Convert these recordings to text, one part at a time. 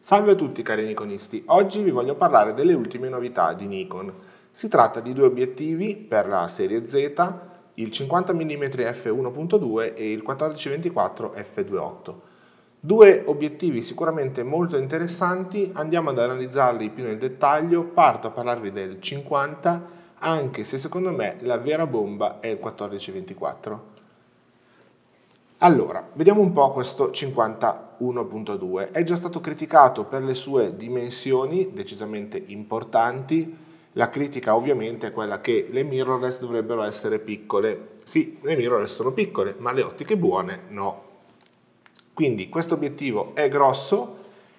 Salve a tutti cari Nikonisti, oggi vi voglio parlare delle ultime novità di Nikon. Si tratta di due obiettivi per la serie Z, il 50 mm f1.2 e il 14-24 f2.8. Due obiettivi sicuramente molto interessanti, andiamo ad analizzarli più nel dettaglio, parto a parlarvi del 50, anche se secondo me la vera bomba è il 14-24. Allora, vediamo un po' questo 51.2. È già stato criticato per le sue dimensioni decisamente importanti. La critica ovviamente è quella che le mirrorless dovrebbero essere piccole. Sì, le mirrorless sono piccole, ma le ottiche buone no. Quindi questo obiettivo è grosso,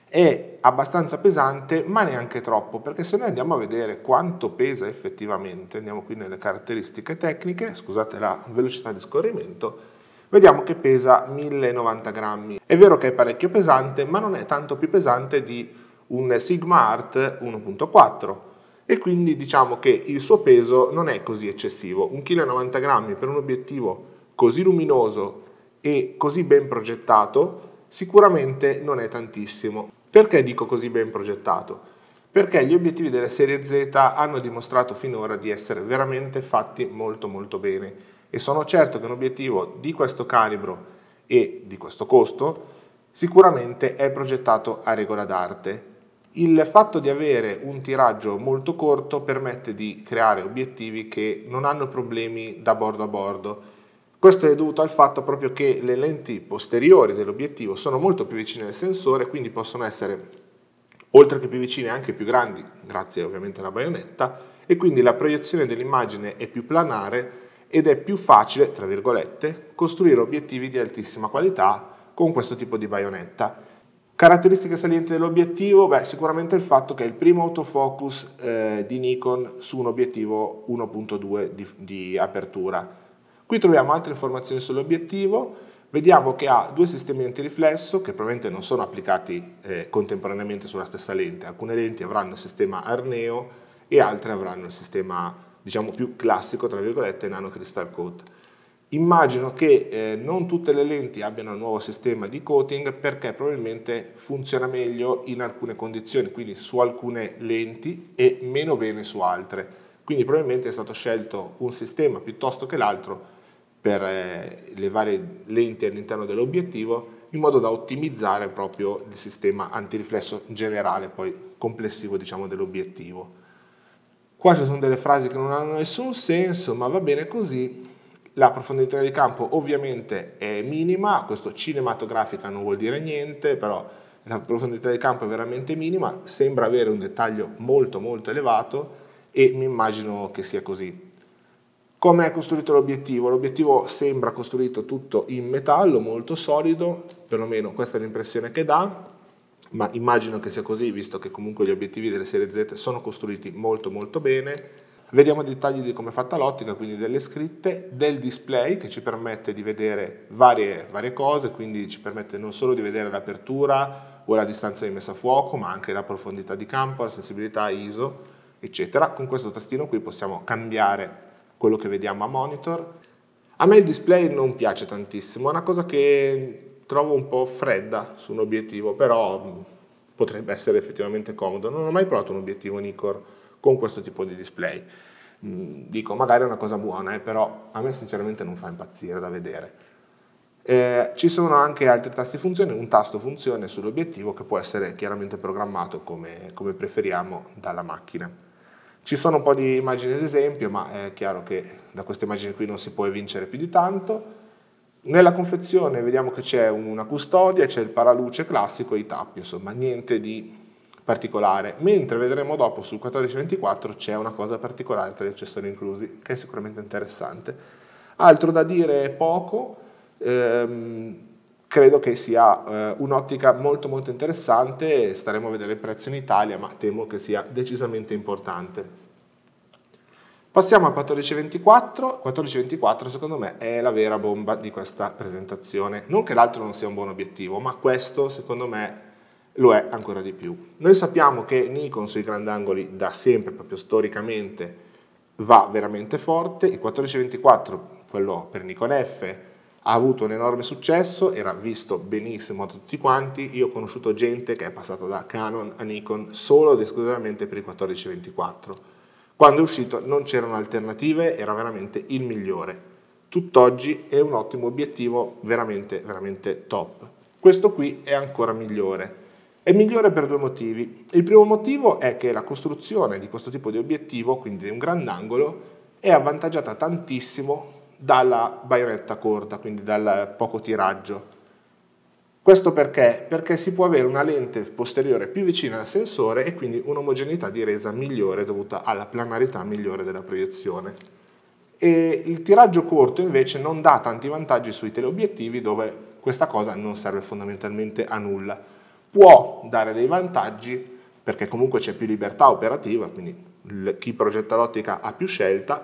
è abbastanza pesante, ma neanche troppo, perché se noi andiamo a vedere quanto pesa effettivamente, andiamo qui nelle caratteristiche tecniche, scusate la velocità di scorrimento, vediamo che pesa 1090 grammi. È vero che è parecchio pesante, ma non è tanto più pesante di un Sigma Art 1.4 e quindi diciamo che il suo peso non è così eccessivo. 1,90 kg per un obiettivo così luminoso e così ben progettato sicuramente non è tantissimo. Perché dico così ben progettato? Perché gli obiettivi della serie Z hanno dimostrato finora di essere veramente fatti molto bene e sono certo che un obiettivo di questo calibro e di questo costo sicuramente è progettato a regola d'arte. Il fatto di avere un tiraggio molto corto permette di creare obiettivi che non hanno problemi da bordo a bordo. Questo è dovuto al fatto proprio che le lenti posteriori dell'obiettivo sono molto più vicine al sensore, quindi possono essere, oltre che più vicine, anche più grandi, grazie ovviamente alla baionetta, e quindi la proiezione dell'immagine è più planare ed è più facile, tra virgolette, costruire obiettivi di altissima qualità con questo tipo di baionetta. Caratteristiche salienti dell'obiettivo? Beh, sicuramente il fatto che è il primo autofocus di Nikon su un obiettivo 1.2 di apertura. Qui troviamo altre informazioni sull'obiettivo, vediamo che ha due sistemi antiriflesso che probabilmente non sono applicati contemporaneamente sulla stessa lente. Alcune lenti avranno il sistema Arneo e altre avranno il sistema, diciamo, più classico, tra virgolette, Nano Crystal Coat. Immagino che non tutte le lenti abbiano il nuovo sistema di coating perché probabilmente funziona meglio in alcune condizioni, quindi su alcune lenti e meno bene su altre. Quindi probabilmente è stato scelto un sistema piuttosto che l'altro per le varie lenti all'interno dell'obiettivo in modo da ottimizzare proprio il sistema antiriflesso generale, poi complessivo, diciamo, dell'obiettivo. Qua ci sono delle frasi che non hanno nessun senso, ma va bene così. La profondità di campo ovviamente è minima, questo cinematografica non vuol dire niente, però la profondità di campo è veramente minima, sembra avere un dettaglio molto elevato e mi immagino che sia così. Come è costruito l'obiettivo? L'obiettivo sembra costruito tutto in metallo, molto solido, perlomeno questa è l'impressione che dà, ma immagino che sia così, visto che comunque gli obiettivi delle serie Z sono costruiti molto bene. Vediamo i dettagli di come è fatta l'ottica, quindi delle scritte, del display che ci permette di vedere varie cose, quindi ci permette non solo di vedere l'apertura o la distanza di messa a fuoco, ma anche la profondità di campo, la sensibilità ISO, eccetera. Con questo tastino qui possiamo cambiare quello che vediamo a monitor. A me il display non piace tantissimo, è una cosa che trovo un po' fredda su un obiettivo, però potrebbe essere effettivamente comodo. Non ho mai provato un obiettivo Nikkor con questo tipo di display. Dico, magari è una cosa buona, però a me sinceramente non fa impazzire da vedere. Ci sono anche altri tasti funzione, un tasto funzione sull'obiettivo che può essere chiaramente programmato come preferiamo dalla macchina. Ci sono un po' di immagini ad esempio, ma è chiaro che da queste immagini qui non si può evincere più di tanto. Nella confezione vediamo che c'è una custodia, c'è il paraluce classico e i tappi, insomma niente di particolare. Mentre vedremo dopo sul 1424 c'è una cosa particolare per gli accessori inclusi, che è sicuramente interessante. Altro da dire poco, credo che sia un'ottica molto interessante, staremo a vedere il prezzo in Italia, ma temo che sia decisamente importante. Passiamo al 1424. 1424 secondo me è la vera bomba di questa presentazione. Non che l'altro non sia un buon obiettivo, ma questo secondo me lo è ancora di più. Noi sappiamo che Nikon sui grandangoli da sempre, proprio storicamente, va veramente forte. Il 1424, quello per Nikon F, ha avuto un enorme successo, era visto benissimo da tutti quanti. Io ho conosciuto gente che è passata da Canon a Nikon solo ed esclusivamente per i 14-24. Quando è uscito non c'erano alternative, era veramente il migliore. Tutt'oggi è un ottimo obiettivo, veramente, veramente top. Questo qui è ancora migliore. È migliore per due motivi. Il primo motivo è che la costruzione di questo tipo di obiettivo, quindi di un grandangolo, è avvantaggiata tantissimo dalla baionetta corta, quindi dal poco tiraggio. Questo perché? Perché si può avere una lente posteriore più vicina al sensore e quindi un'omogeneità di resa migliore dovuta alla planarità migliore della proiezione. E il tiraggio corto invece non dà tanti vantaggi sui teleobiettivi, dove questa cosa non serve fondamentalmente a nulla. Può dare dei vantaggi perché comunque c'è più libertà operativa, quindi chi progetta l'ottica ha più scelta,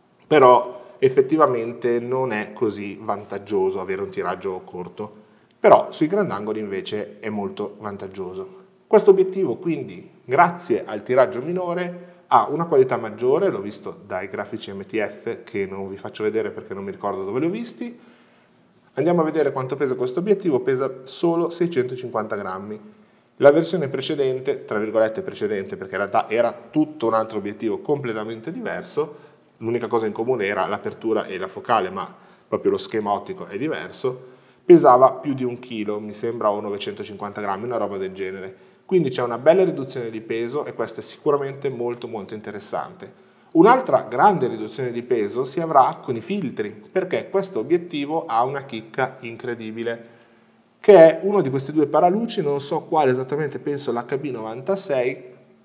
però effettivamente non è così vantaggioso avere un tiraggio corto, però sui grandangoli invece è molto vantaggioso. Questo obiettivo quindi, grazie al tiraggio minore, ha una qualità maggiore, l'ho visto dai grafici MTF che non vi faccio vedere perché non mi ricordo dove li ho visti. Andiamo a vedere quanto pesa questo obiettivo, pesa solo 650 grammi. La versione precedente, tra virgolette precedente perché in realtà era tutto un altro obiettivo completamente diverso, l'unica cosa in comune era l'apertura e la focale, ma proprio lo schema ottico è diverso, pesava più di 1 kg, mi sembra, o 950 grammi, una roba del genere. Quindi c'è una bella riduzione di peso e questo è sicuramente molto molto interessante. Un'altra grande riduzione di peso si avrà con i filtri, perché questo obiettivo ha una chicca incredibile, che è uno di questi due paraluci, non so quale esattamente, penso l'HB96,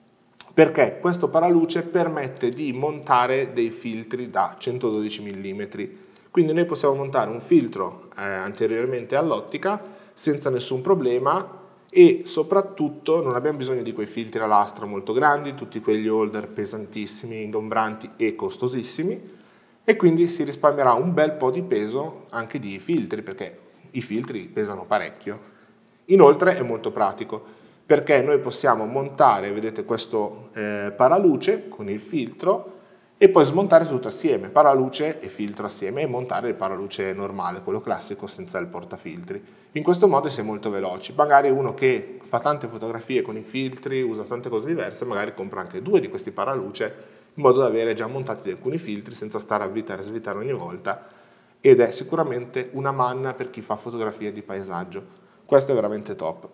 perché questo paraluce permette di montare dei filtri da 112 mm. Quindi noi possiamo montare un filtro anteriormente all'ottica senza nessun problema e soprattutto non abbiamo bisogno di quei filtri a lastra molto grandi, tutti quegli holder pesantissimi, ingombranti e costosissimi, e quindi si risparmierà un bel po' di peso anche di filtri, perché i filtri pesano parecchio. Inoltre è molto pratico perché noi possiamo montare, vedete, questo paraluce con il filtro e poi smontare tutto assieme, paraluce e filtro assieme, e montare il paraluce normale, quello classico senza il portafiltri. In questo modo si è molto veloci. Magari uno che fa tante fotografie con i filtri, usa tante cose diverse, magari compra anche 2 di questi paraluce in modo da avere già montati alcuni filtri senza stare a avvitare e svitare ogni volta, ed è sicuramente una manna per chi fa fotografie di paesaggio. Questo è veramente top.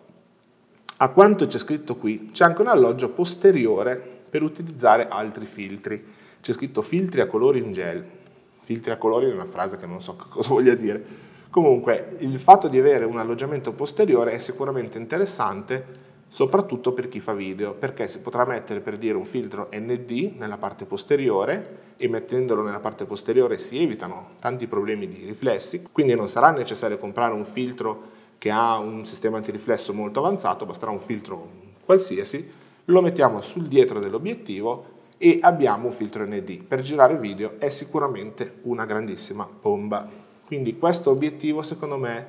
A quanto c'è scritto qui, c'è anche un alloggio posteriore per utilizzare altri filtri. C'è scritto filtri a colori in gel. Filtri a colori è una frase che non so cosa voglia dire. Comunque, il fatto di avere un alloggiamento posteriore è sicuramente interessante, soprattutto per chi fa video, perché si potrà mettere, per dire, un filtro ND nella parte posteriore, e mettendolo nella parte posteriore si evitano tanti problemi di riflessi, quindi non sarà necessario comprare un filtro che ha un sistema antiriflesso molto avanzato, basterà un filtro qualsiasi, lo mettiamo sul dietro dell'obiettivo e abbiamo un filtro ND. Per girare video è sicuramente una grandissima bomba. Quindi questo obiettivo secondo me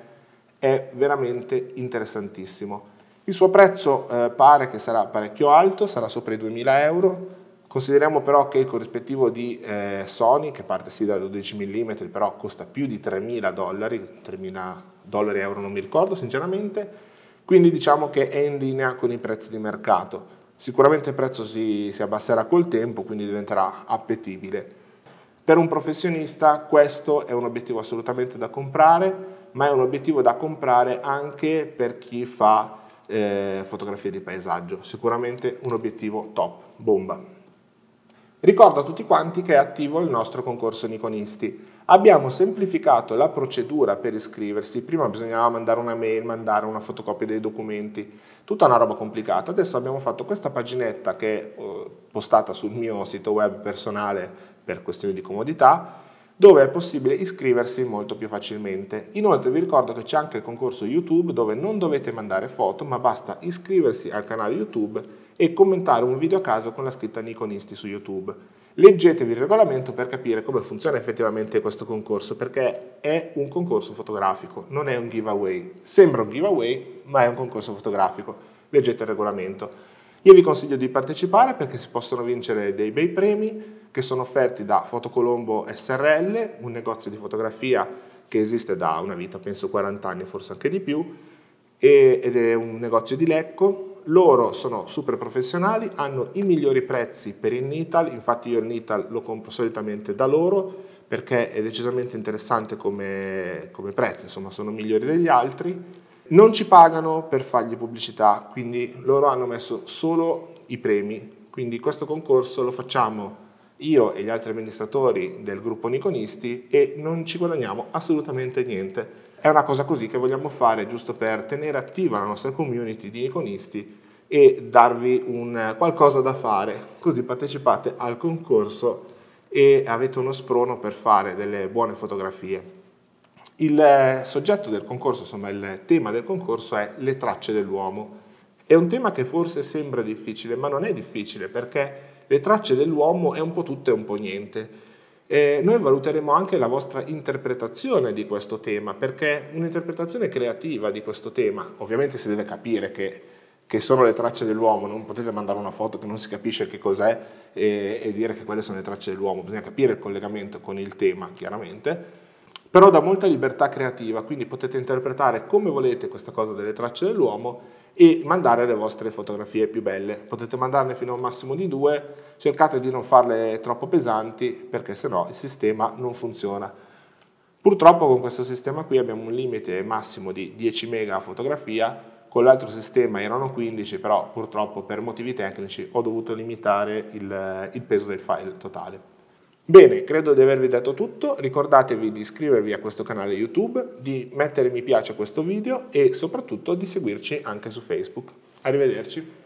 è veramente interessantissimo. Il suo prezzo pare che sarà parecchio alto, sarà sopra i 2000 euro. Consideriamo però che il corrispettivo di Sony, che parte sì da 12 mm, però costa più di 3.000 dollari, 3.000 dollari, euro non mi ricordo sinceramente, quindi diciamo che è in linea con i prezzi di mercato. Sicuramente il prezzo si abbasserà col tempo, quindi diventerà appetibile. Per un professionista questo è un obiettivo assolutamente da comprare, ma è un obiettivo da comprare anche per chi fa fotografie di paesaggio. Sicuramente un obiettivo top, bomba. Ricordo a tutti quanti che è attivo il nostro concorso Nikonisti. Abbiamo semplificato la procedura per iscriversi. Prima bisognava mandare una mail, mandare una fotocopia dei documenti, tutta una roba complicata. Adesso abbiamo fatto questa paginetta che è postata sul mio sito web personale per questioni di comodità, dove è possibile iscriversi molto più facilmente. Inoltre vi ricordo che c'è anche il concorso YouTube, dove non dovete mandare foto, ma basta iscriversi al canale YouTube e commentare un video a caso con la scritta Nikonisti su YouTube. Leggetevi il regolamento per capire come funziona effettivamente questo concorso, perché è un concorso fotografico, non è un giveaway. Sembra un giveaway, ma è un concorso fotografico. Leggete il regolamento. Io vi consiglio di partecipare perché si possono vincere dei bei premi che sono offerti da Fotocolombo SRL, un negozio di fotografia che esiste da una vita, penso 40 anni, forse anche di più, ed è un negozio di Lecco. Loro sono super professionali, hanno i migliori prezzi per il Nital, infatti io il Nital lo compro solitamente da loro perché è decisamente interessante come prezzo, insomma sono migliori degli altri. Non ci pagano per fargli pubblicità, quindi loro hanno messo solo i premi, quindi questo concorso lo facciamo io e gli altri amministratori del gruppo Niconisti e non ci guadagniamo assolutamente niente. È una cosa così che vogliamo fare giusto per tenere attiva la nostra community di Niconisti e darvi un qualcosa da fare, così partecipate al concorso e avete uno sprono per fare delle buone fotografie. Il soggetto del concorso, insomma il tema del concorso è le tracce dell'uomo. È un tema che forse sembra difficile, ma non è difficile perché le tracce dell'uomo è un po' tutto e un po' niente. Noi valuteremo anche la vostra interpretazione di questo tema, perché un'interpretazione creativa di questo tema, ovviamente si deve capire che sono le tracce dell'uomo, non potete mandare una foto che non si capisce che cos'è e dire che quelle sono le tracce dell'uomo, bisogna capire il collegamento con il tema, chiaramente, però dà molta libertà creativa, quindi potete interpretare come volete questa cosa delle tracce dell'uomo e mandare le vostre fotografie più belle. Potete mandarne fino a un massimo di 2, cercate di non farle troppo pesanti perché sennò il sistema non funziona. Purtroppo con questo sistema qui abbiamo un limite massimo di 10 mega a fotografia, con l'altro sistema erano 15, però purtroppo per motivi tecnici ho dovuto limitare il peso del file totale. Bene, credo di avervi detto tutto, ricordatevi di iscrivervi a questo canale YouTube, di mettere mi piace a questo video e soprattutto di seguirci anche su Facebook. Arrivederci.